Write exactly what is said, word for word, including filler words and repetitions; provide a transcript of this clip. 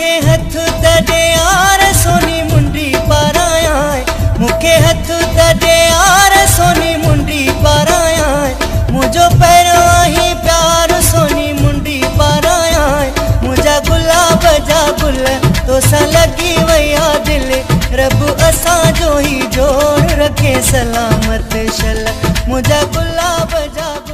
मुखे हथ तॾे यार सोनी मुंडी पाराया मुखे हथ तॾे यार सोनी मुंडी पाराया मुझो पैरों ही प्यार सोनी मुंडी पाराया मुझा गुलाब जा गुल तोसा लगी वया दिल रब असा जो ही जोड़ रखे सलामत शल मुझा गुलाब जा